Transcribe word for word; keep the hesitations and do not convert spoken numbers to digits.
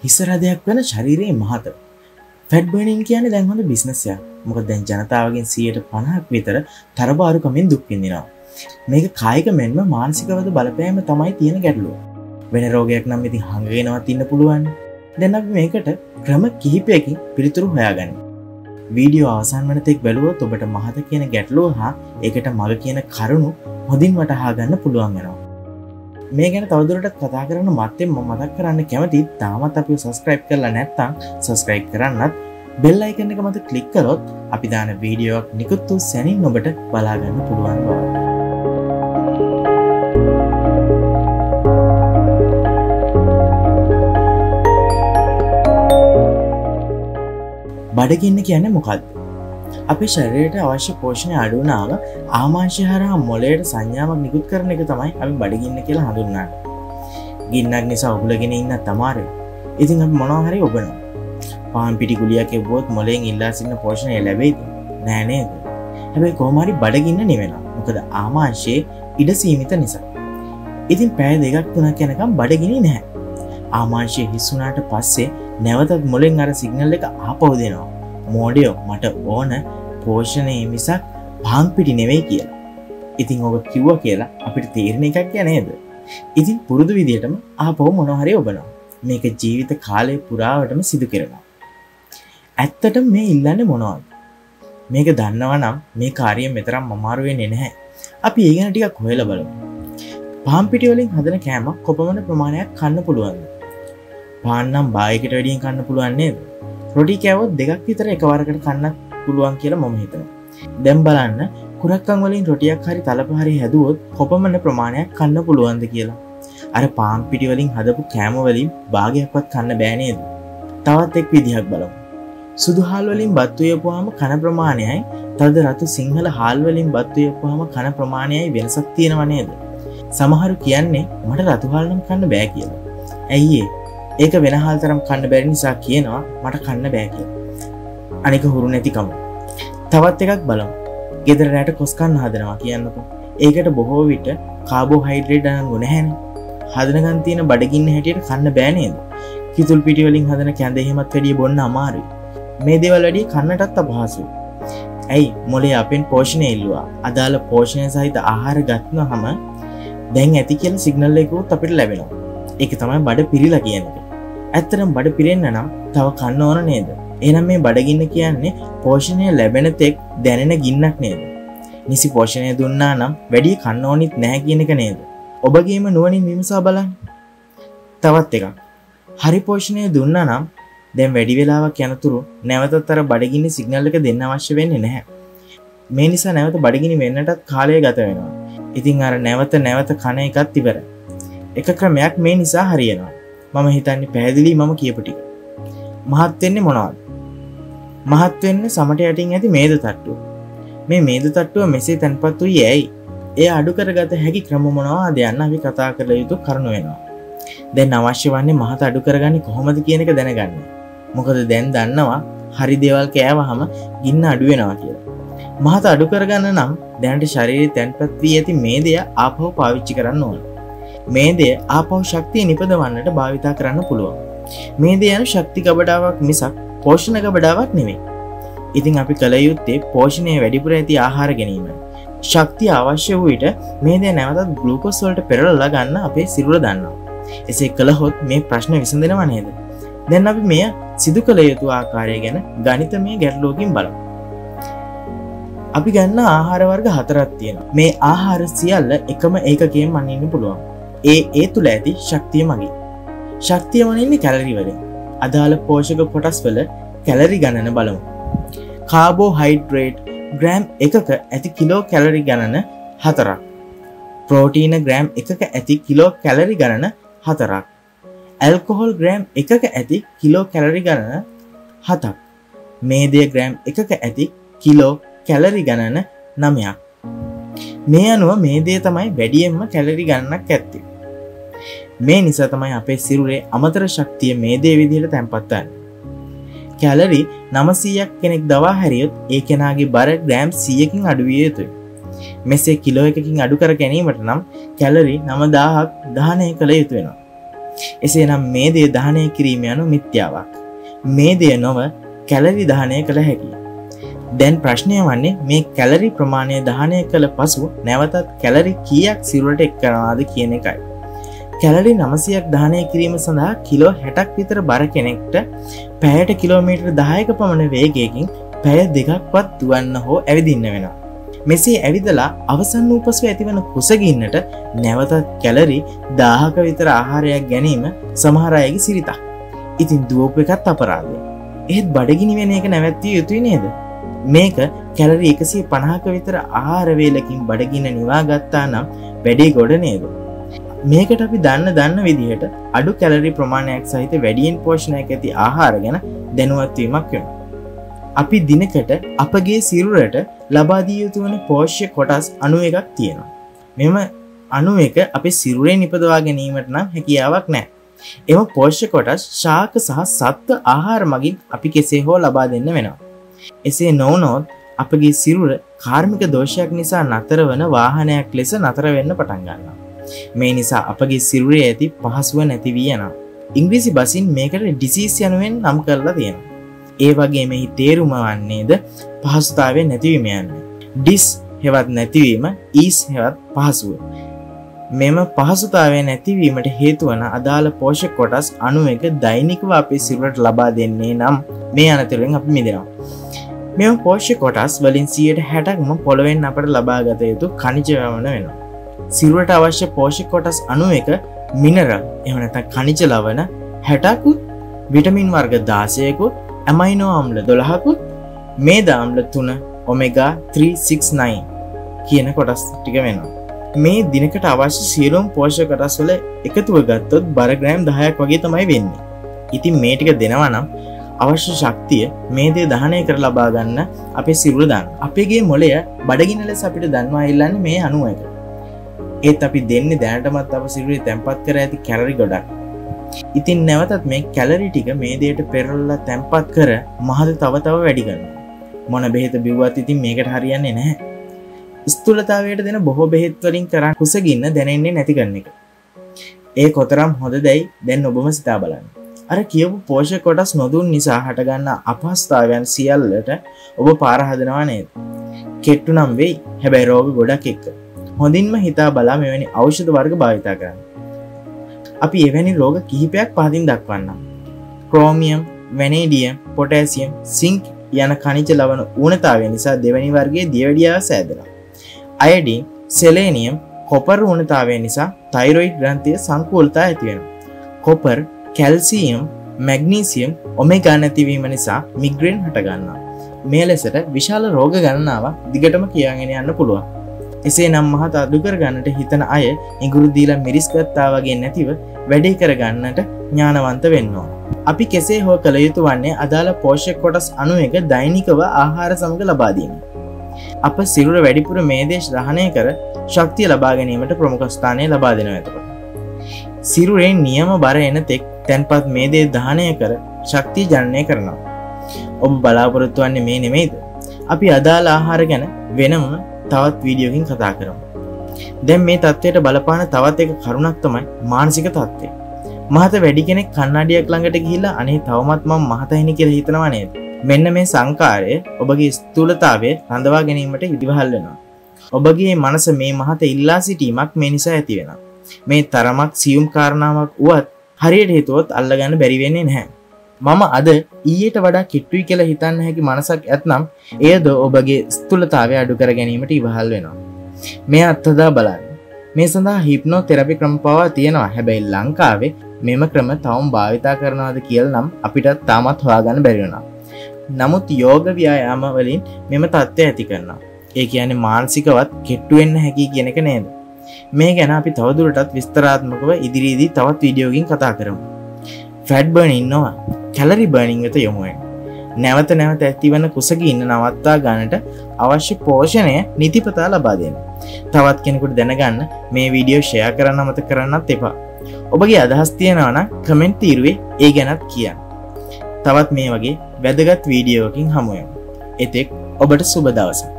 හිස් රදයක් වෙන ශරීරයේ මහත. ෆැට් බර්නින් කියන්නේ දැන් හොඳ බිස්නස් එකක්. මොකද දැන් ජනතාවගෙන් සියයට පනහක් විතර තරබාරුකමින් දුක් විඳිනවා. මේක කායික මෙන්ම මානසිකවද බලපෑම තමයි තියෙන ගැටලුව. වෙන රෝගයක් නම් ඉතින් හංගගෙනවත් ඉන්න පුළුවන්. දැන් අපි මේකට ක්‍රම කිහිපයකින් පිළිතුරු හොයාගන්න. වීඩියෝ අවසන් වෙන තෙක් බැලුවොත් ඔබට මහත කියන ගැටලුව හා ඒකට මග කියන කරුණු හොඳින් වටහා ගන්න පුළුවන් වෙනවා. මේ ගැන තවදුරටත් කතා කරන්න මත්තෙන් මම මතක් කරන්න කැමතියි තාමත් අපිව සබස්ක්‍රයිබ් කරලා නැත්නම් සබස්ක්‍රයිබ් කරන්නත් බෙල් අයිකන් එක මත ක්ලික් කරොත් අපි දාන වීඩියෝ එකක් නිකුත් වූ සැනින් ඔබට බලා ගන්න පුළුවන් බව. බඩගින්න කියන්නේ මොකක්ද? අපේ ශරීරයට අවශ්‍ය පෝෂණය අඩු වුණාම ආමාශය හරහා මොළයට සංඥාවක් නිකුත් කරන එක තමයි අපි බඩගින්න කියලා හඳුන්වන්නේ. ගින්නක් නිසා උගලගෙන ඉන්න තමාරේ. ඉතින් අපි මොනවා හරි ඔබනවා. පාන් පිටි ගුලියක් එවුවොත් මොළයෙන් ඉල්ලා සිටින පෝෂණය ලැබෙයිද? නෑ නේද? හැබැයි කොහොම හරි බඩගින්න නිවෙනවා. මොකද ආමාශයේ ඉඩ සීමිත නිසා. ඉතින් පැය දෙකක් තුනක් යනකම් බඩගිනි නැහැ. ආමාශය හිස් වුණාට පස්සේ නැවතත් මොළෙන් අර සිග්නල් එක ආපහු දෙනවා. මෝඩයෝ මට ඕන පෝෂණය මිසක් පාන් පිටි නෙවෙයි කියලා. ඉතින් ඔබ කිව්වා කියලා අපිට තේරෙන එකක් නේද? ඉතින් පුරුදු විදියටම ආපහු මොනවා හරි ඔබනවා. මේක ජීවිත කාලය පුරාවටම සිදු කරනවා. ඇත්තටම මේ ඉල්ලන්නේ මොනවද? මේක දන්නවා නම් මේ කාර්යය මෙතරම් අමාරු වෙන්නේ නැහැ. අපි ඒ ගැන ටිකක් හොයලා බලමු. පාන් පිටි වලින් හදන කෑමක් කොපමණ ප්‍රමාණයක් කන්න පුළුවන්ද? පාන් නම් බායකට වැඩියෙන් කන්න පුළුවන් නේද? රොටි කෑවොත් දෙකක් විතර එකවරකට කන්න පුළුවන් කියලා මම හිතනවා. දැන් බලන්න කුරක්කන් වලින් රොටියක් හරි තලප හරි හැදුවොත් කොපමණ ප්‍රමාණයක් කන්න පුළුවන්ද කියලා. අර පාන් පිටි වලින් හදපු කෑම වලින් භාගයක්වත් කන්න බෑ නේද? තවත් එක් විදිහක් බලමු. සුදු හාල් වලින් බත් උයපුවාම කන ප්‍රමාණයයි තද රතු සිංහල හාල් වලින් බත් උයපුවාම කන ප්‍රමාණයයි වෙනසක් තියෙනව නේද? සමහරු කියන්නේ මට රතු හාල් නම් කන්න බෑ කියලා. ඇයි ඒ? ඒක වෙන හාල් තරම් කන්න බැරි නිසා කියනවා මට කන්න බෑ කියලා. අනික හුරු නැතිකම. තවත් එකක් බලමු. ගෙදර රැට කොස් කන්න හදනවා කියන්නකෝ. ඒකට බොහෝ විට කාබෝහයිඩ්‍රේට් අනංගු නැහැනේ. හදනකන් තියෙන බඩගින්න හැටියට කන්න බෑ නේද? කිතුල් පිටි වලින් හදන කැඳ එහෙමත් වැඩිය බොන්න අමාරුයි. මේ දේවල් වැඩි කන්නටත් අපහසුයි. ඇයි? මොලේ අපෙන් පෝෂණය ඉල්ලුවා. අදාළ පෝෂණය සහිත ආහාර ගන්නවහම දැන් ඇති කියලා සිග්නල් එකකුත් අපිට ලැබෙනවා. ඒක තමයි බඩ පිරීලා කියන්නේ. ඇත්තටම බඩ පිරෙන්න නම් තව කන්න ඕන නේද? එහෙනම් මේ බඩගින්න කියන්නේ පෝෂණය ලැබෙන තෙක් දැනෙන ගින්නක් නේද? නිසි පෝෂණය දුන්නා නම් වැඩි කන්න ඕනිත් නැහැ කියන එක නේද? ඔබගේම නුවණින් විමසා බලන්න. තවත් එකක්. හරි පෝෂණය දුන්නා නම් දැන් වැඩි වෙලාවක් යනතුරු නැවතත් අර බඩගින්න සිග්නල් එක දෙන්න අවශ්‍ය වෙන්නේ නැහැ. මේ නිසා නැවත බඩගිනි වෙන්නටත් කාලය ගත වෙනවා. ඉතින් අර නැවත නැවත කන එකත් ඉවරයි. එක ක්‍රමයක් මේ නිසා හරියනවා. මම හිතන්නේ පැහැදිලි මම කියපු ටික. මහත් වෙන්නේ මොනවද? මහත් වෙන්නේ සමට යටින් ඇති මේද තට්ටුව. මේ මේද තට්ටුව මෙසේ තැන්පත් වූයේ ඇයි? ඒ අඩු කරගත හැකි ක්‍රම මොනවාද යන්න අපි කතා කළ යුතු කරුණු වෙනවා. දැන් අවශ්‍ය වන්නේ මහත අඩු කරගන්නේ කොහොමද කියන එක දැනගන්න. මොකද දැන් දන්නවා හරි දේවල් කෑවහම ගින්න අඩු වෙනවා කියලා. මහත අඩු කරගන්න නම් දැනට ශරීරයේ තැන්පත් වී ඇති මේදය ආපහු පාවිච්චි කරන්න ඕන. මේදය ආපහු ශක්තිය නිපදවන්නට භාවිතා කරන්න පුළුවන්. මේදය යන ශක්ති ගබඩාවක් මිසක් පෝෂණ ගබඩාවක් නෙමෙයි. ඉතින් අපි කල යුත්තේ පෝෂණය වැඩිපුර ඇති ආහාර ගැනීමයි. ශක්තිය අවශ්‍ය වූ විට මේදය නැවතත් ග්ලූකෝස් වලට පෙරලලා ගන්න අපේ සිරුර දන්නවා. එසේ කළහොත් මේ ප්‍රශ්න විසඳෙනව නේද? දැන් අපි මෙය සිදු කළ යුතු ආකාරය ගැන ගණිතමය ගැටලුවකින් බලමු. අපි ගන්න ආහාර වර්ග හතරක් තියෙනවා. මේ ආහාර සියල්ල එකම ඒකකයෙන් මනින්න පුළුවන්. ඒ ඒ තුල ඇති ශක්තිය මගින්. ශක්තිය මනින්නේ කැලරි වලින්. අදාළ පෝෂක කොටස් වල කැලරි ගණන බලමු. කාබෝහයිඩ්‍රේට් ග්‍රෑම් එකක ඇති කිලෝ කැලරි ගණන හතරක්. ප්‍රෝටීන ග්‍රෑම් එකක ඇති කිලෝ කැලරි ගණන හතරක්. ඇල්කොහොල් ග්‍රෑම් එකක ඇති කිලෝ කැලරි ගණන හතක්. මේදය ග්‍රෑම් එකක ඇති කිලෝ කැලරි ගණන නවයක්. මේ අනුව මේදය තමයි වැඩියෙන්ම කැලරි ගණනක් ඇත්තේ. මේ නිසා තමයි අපේ සිරුරේ අමතර ශක්තිය මේදේ විදිහට තැන්පත් වෙන්නේ. කැලරි නවසීයක් කෙනෙක් දවා හැරියොත් ඒ කෙනාගේ බර ග්‍රෑම් සීයකින් අඩු විය යුතුයි. මෙසේ කිලෝ එකකින් අඩු කර ගැනීමට නම් කැලරි නවදාහක් දහනය කළ යුතු වෙනවා. එසේනම් මේ දේ දහනය කිරීම යනු මිත්‍යාවක්. මේ දේ නොව කැලරි දහනය කළ හැකියි. දැන් ප්‍රශ්නය වන්නේ මේ කැලරි ප්‍රමාණය දහනය කළ පසු නැවතත් කැලරි කීයක් සිරුරට එක් කරනවාද කියන එකයි. කැලරි නවසීයක් දහනය කිරීම සඳහා කිලෝ හැටක් විතර බර කෙනෙක්ට පැයට කිලෝමීටර් දහයක පමණ වේගයකින් පැය දෙකක්වත් දුවන්න හෝ ඇවිදින්න වෙනවා. මෙසේ ඇවිදලා අවසන් වූ පසු ඇතිවන කුසගින්නට නැවතත් කැලරි දාහක විතර ආහාරයක් ගැනීම සමහර අයගේ සිරිතක්. ඉතින් දුවපු එකත් අපරාධය. එහෙත් බඩගිනි වෙන එක නැවැත්විය යුතුයි නේද? මේක කැලරි එකසිය පනහක විතර ආහාර වේලකින් බඩගින්න නිවා ගත්තා නම් වැඩේ ගොඩ නේද? මේකට අපි දන්න දන්න විදිහට අඩු කැලරි ප්‍රමාණයක් සහිත වැඩියෙන් පෝෂණයක් ඇති ආහාර ගැන දැනුවත් වීමක් වෙනවා. අපි දිනකට අපගේ සිරුරට ලබා දිය යුතු වන පෝෂ්‍ය කොටස් අනූ එකක් තියෙනවා. මෙම අනූ එක අපේ සිරුරේ නිපදවා ගැනීමට නම් හැකියාවක් නැහැ. එම පෝෂ්‍ය කොටස් ශාක සහ සත්ව ආහාර මගින් අපි කෙසේ හෝ ලබා දෙන්න වෙනවා. එසේ නොවුනොත් අපගේ සිරුර කාර්මික දෝෂයක් නිසා නතර වන වාහනයක් ලෙස නතර වෙන්න පටන් ගන්නවා. මේ නිසා අපගේ සිරුරේ ඇති පහසුව නැති වී යනවා. ඉංග්‍රීසි බසින් මේකට ඩිසීස් යනුවෙන් නම් කරලා තියෙනවා. ඒ වගේ මෙහි තේරුම වන්නේද පහසුතාවය නැතිවීම යන්නේ. ඩිස් හෙවත් නැතිවීම, ඊස් හෙවත් පහසුව. මෙම පහසුතාවය නැතිවීමට හේතු වන අදාළ පෝෂක කොටස් අනු එක දෛනිකව අපේ සිරුරට ලබා දෙන්නේ නම් මේ අනතුරෙන් අපි මිදෙනවා. මෙම පෝෂක කොටස් වලින් සියයට හැටක්ම පොළවෙන් අපට ලබා ගත යුතු khනිජ ලවණ වෙනවා. සිරුරට අවශ්‍ය පෝෂක කොටස් අනු එක මිනරල් එහෙම නැත්නම් khනිජ ලවණ හැටකුත්, විටමින් වර්ග දාසයකුත්, ඇමයිනෝ ආම්ල දොළහකුත්, මේද ආම්ල තුන, ඔමෙගා ත්‍රී සික්ස් නයින් කියන කොටස් ටික වෙනවා. මේ දිනකට අවශ්‍ය සියලුම පෝෂක කොටස් වල එකතුව ගත්තොත් බර ග්‍රෑම් දහයක් වගේ තමයි වෙන්නේ. ඉතින් මේ ටික දෙනවා නම් අවශ්‍ය ශක්තිය මේ දේ දහනය කර ලබා ගන්න අපේ සිරුර දාන්න. අපේගේ මොළය බඩගින්න ලෙස අපිට දන්වා ඉල්ලන්නේ මේ අණු එක. ඒත් අපි දෙන්නේ දැනටමත් අපේ සිරුරේ තැම්පත් කර ඇති කැලරි ගොඩක්. ඉතින් නැවතත් මේ කැලරි ටික මේ දෙයට පෙරලලා තැම්පත් කර මහද තව තව වැඩි කරනවා. මොන බෙහෙත බිව්වත් ඉතින් මේකට හරියන්නේ නැහැ. ස්ථූලතාවයට දෙන බොහෝ බෙහෙත් වලින් කරන් කුසගින්න දැනෙන්නේ නැති කරන එක. ඒ කොතරම් හොඳදයි දැන් ඔබම සිතා බලන්න. අර කියපු පෝෂක කොටස් නොදුන් නිසා හටගන්න අපහසුතාවයන් සියල්ලට ඔබ පාර හදනවා නේද? කෙට්ටු නම් වෙයි. හැබැයි රෝග ගොඩක් එක්ක. හොඳින්ම හිතා බලා මෙවැනි ඖෂධ වර්ග භාවිතා කරන්න. අපි එවැනි රෝග කිහිපයක් පහදින් දක්වන්නම්. ක්‍රෝමියම්, වැනේඩියම්, පොටෑසියම්, සින්ක් යන khනිජ ලවණ ඌනතාවය නිසා දෙවැනි වර්ගයේ දියවැඩියාව සෑදෙනවා. අයඩින්, සෙලේනියම්, කොපර් ඌනතාවය නිසා තයිරොයිඩ් ග්‍රන්ථිය සංකූලතා ඇති වෙනවා. කොපර්, කැල්සියම්, මැග්නීසියම්, ඔමෙගා නැතිවීම නිසා මිග්‍රේන් හට ගන්නවා. මේ ලෙසට විශාල රෝග ගණනාවක් දිගටම කියාගෙන යන්න පුළුවන්. එසේ නම් මහත අඩු කර ගන්නට හිතන අය ඉඟුරු දීලා මිරිස් ගත්තා වගේ නැතිව වැඩේ කර ගන්නට ඥානවන්ත වෙන්න ඕන. අපි කෙසේ හෝ කළ යුතු වන්නේ අදාළ පෝෂක කොටස් අණු එක දෛනිකව ආහාර සමග ලබා දීම. අප සිරුර වැඩිපුර මේදේශ දහනය කර ශක්තිය ලබා ගැනීමට ප්‍රමුඛ ස්ථානය ලබා දෙනවා. එතකොට සිරුරේ නියම බර එන තෙක් තැන්පත් මේදේ දහනය කර ශක්තිය ජනනය කරනවා. ඔබ බලාපොරොත්තු වන්නේ මේ නෙමෙයිද? අපි අදාළ ආහාර ගැන වෙනම තවත් වීඩියෝකින් කතා කරමු. දැන් මේ තත්ත්වයට බලපාන තවත් එක කරුණක් තමයි මානසික තත්ත්වය. මහත වැඩි කෙනෙක් කන්නඩියක් ළඟට ගිහිල්ලා අනේ තවමත් මම මහතයිනි කියලා හිතනවා නේද? මෙන්න මේ සංකාරය ඔබගේ ස්ථූලතාවය රඳවා ගැනීමට ඉදිවහල් වෙනවා. ඔබගේ මනස මේ මහත ඉල්ලා සිටීමක් මේ නිසා ඇති වෙනවා. මේ තරමක් සියුම් කාරණාවක් වුවත් හරියට හිතුවොත් අල්ලගන්න බැරි වෙන්නේ නැහැ. මම අද ඊට වඩා කිට්ටුයි කියලා හිතන්න හැකි මනසක් ඇතනම් එයද ඔබගේ ස්ථූලතාවය අඩු කර ගැනීමට ඉවහල් වෙනවා. මේ අත්හදා බලන්න. මේ සඳහා හිප්නෝ තෙරපි ක්‍රම පවා තියෙනවා. හැබැයි ලංකාවේ මෙම ක්‍රම තවම භාවිතා කරනවාද කියලා නම් අපිටත් තාමත් හොයාගන්න බැරි වෙනවා. නමුත් යෝග ව්‍යායාම වලින් මෙම තත්ත්වය ඇති කරනවා. ඒ කියන්නේ මානසිකවත් කිට්ටු වෙන්න හැකි කියන එක නේද? මේ ගැන අපි තවදුරටත් විස්තරාත්මකව ඉදිරියේදී තවත් වීඩියෝකින් කතා කරමු. ෆැට් බර්නින් නොව කැලරි බර්නින් වෙත යොමු වෙන්න. නැවත නැවත ඇතිවන කුසගින්න නවත්වා ගන්නට අවශ්‍ය පෝෂණය නිතිපතා ලබා දෙන්න. තවත් කෙනෙකුට දැනගන්න මේ වීඩියෝ ෂෙයා කරන්න අමතක කරන්නත් එපා. ඔබගේ අදහස් තියෙනවා නම් කමෙන්ට් තීරුවේ ඒ ගැනත් කියන්න. තවත් මේ වගේ වැදගත් වීඩියෝකින් හමු වෙමු. එතෙක් ඔබට සුබ දවසක්.